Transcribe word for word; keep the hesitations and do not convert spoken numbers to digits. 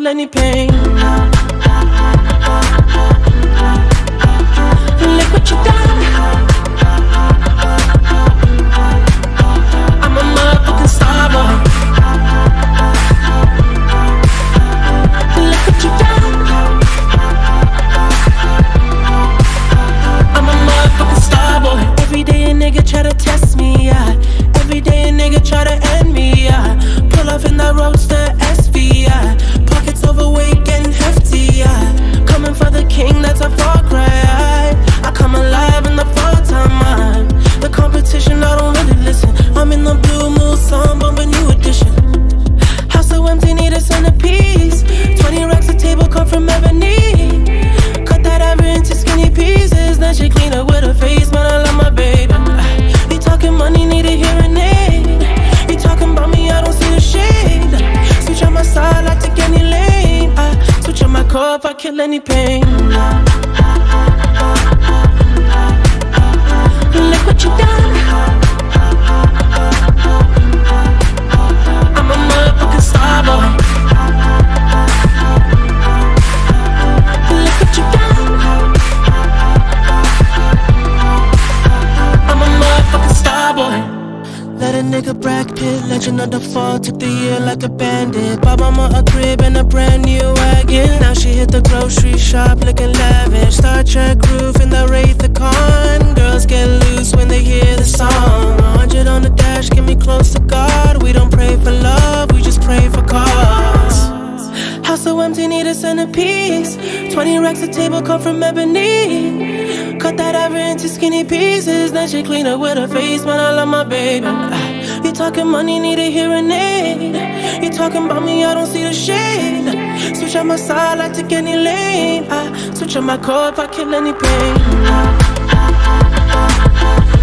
kill any pain. Look what you done. I'm a motherfucking starboy. Look what you done. I'm a motherfucking starboy. Every day a nigga try to test me, yeah. Every day a nigga try to end me, yeah. Pull off in that roadster S V, yeah. Pockets overweight, getting hefty, yeah. Coming for the king, that's a far cry. I come alive in the fall time, man. The competition, I don't really listen. I'm in the blue moon, song, bumping new edition. House so empty, need a centerpiece. Twenty racks a table, come from ebony. Cut that ever into skinny pieces. Then she clean up with her face, man, I love my baby. You talking money, need a hearing aid. You talking about me, I don't see the shade. Switch on my side, I take any lane. I switch on my core if I kill any pain. Look what you done. I'm a motherfucking starboy. Look what you done. I'm a motherfucking starboy. Let a nigga Brad Pitt, legend of the fall, took the year like a bandit. Bought mama a crib and a brand new wagon. Now she hit the grocery shop looking lavish. Star Trek roof in the Wraith the Con. Girls get loose when they hear the song. A hundred on the dash, get me close to God. We don't pray for love, we just pray for cause. House so empty, need a centerpiece. Twenty racks a table, come from ebony. Cut that ever into skinny pieces. Then she clean up with her face, man, I love my baby. You talking money, need a hearing aid. You talking about me, I don't see the shade. Switch on my side, I take any lane. I switch on my core if I kill any pain.